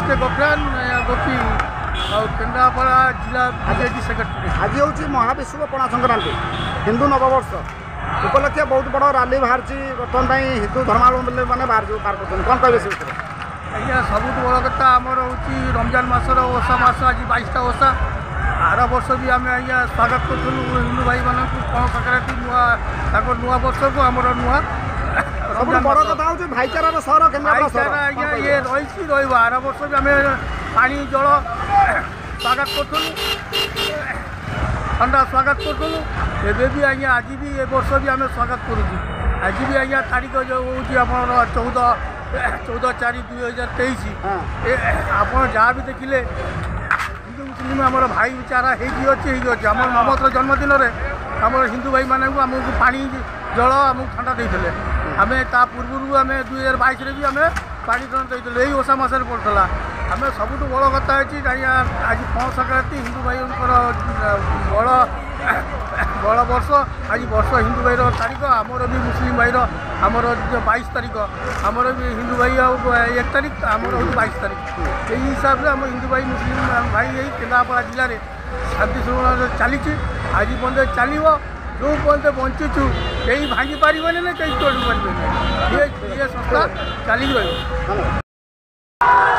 SK गोफ्रान गोपी और केन्द्रापड़ा जिला BJD secretary. आज हूँ महाविश्व पणा संक्रांति हिंदू नववर्ष उपलक्षे बहुत बड़ रैली बाहर बर्तमान हिंदू धर्मावलम्बी मैंने बाहर कौन कहे से आज्ञा सब बड़ कथा आमर हूँ रमजान मसर ओषा मस आज 22टा ओषा आर वर्ष भी आम आज्ञा स्वागत करूँ हिंदू भाई मानक पणा संक्रांति नुआ वर्ष को आमर नुआ सब बड़ कथा हूँ भाईचारार सहर भाईचारा आज्ञा ये रही आर वर्ष भी आम पानी जल स्वागत करूँ ठंडा स्वागत करूँ एवं भी आज्ञा आज भी ए वर्ष भी आम स्वागत करूँ आज भी आज्ञा तारीख जो हूँ आप 14/4/2023 आप जहाँ भी देखिले हिंदू मुस्लिम आम भाईचारा होती आम ममतर जन्मदिन में आम हिंदू भाई मानक आमको पानी जल आमको ठंडा देते आम ता पूर्व आम 2022 भी आम पानी ठंडा देते यही ओषा मस पड़ता आम सब बड़ कथा आज पणा संक्रांति हिंदू भाई बड़ वर्ष आज वर्ष हिंदू भाई तारीख आमर भी मुस्लिम भाई आमर 22 तारीख आमर भी हिंदू भाई 1 तारीख आमर हूँ 22 तारीख यही हिसाब से आम हिंदू भाई मुस्लिम भाई यही केन्द्रापड़ा जिले में शांति श्रृंखला चली आज पर्यटन चलो जो पर्यटन बंचुचु कहीं भांगी पारे ना कहीं तोड़ पारे ये संस्था चली रही।